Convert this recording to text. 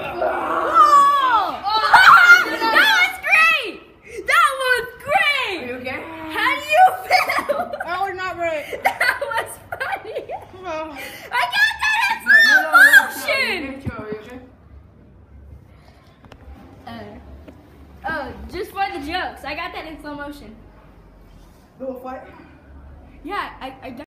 That was great! That was great! Are you okay? How do you feel? That was not right. That was funny. No. I got that in slow motion! Are you okay? Oh, just for the jokes. I got that in slow motion. Little fight? Yeah, I